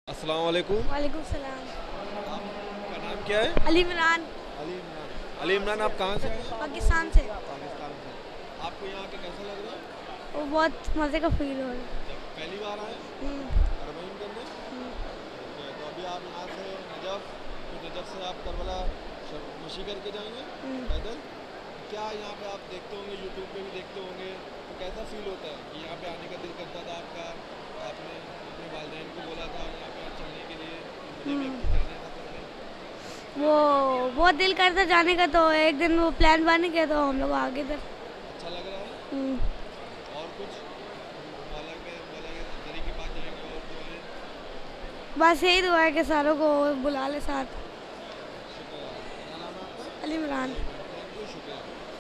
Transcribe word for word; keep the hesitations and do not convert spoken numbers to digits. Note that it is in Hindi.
अस्सलाम वालेकुम। वालेकुम सलाम। आपका नाम क्या है? अली इमरान। अली इमरान। अली इमरान, आप कहाँ से आए हैं? पाकिस्तान से। पाकिस्तान से। आपको यहाँ के कैसा लग रहा है? वो बहुत मज़े का फील हो रहा है। जब पहली बार आए हम्म, अरबईन करने? हम्म, ओके, तो अभी आप यहाँ से नजफ़, फिर नजफ़ से आप करबला श- मशी करके जाएंगे हम्म। पैदल। क्या यहाँ पे आप देखते होंगे, यूट्यूब पे भी देखते होंगे, तो कैसा फील होता है कि यहाँ पे आने का दिल करता था आपका? आपने अपने वालिदैन को बोला था यहाँ पे चलने के लिए, मुझे भी अब हम्म। तो जाना था करने। वो बहुत दिल करता जाने का, तो एक दिन वो प्लान बन गया तो हम लोग आगे थे। अच्छा लग रहा है? हम्म। और कुछ मौला के मौला के दरी की बात जाएंगे और दुआएं? बस यही दुआ है कि सारों को बुला ले साथ। शुक्र है। क्या नाम है आपका? अली इमरान। अली इमरान।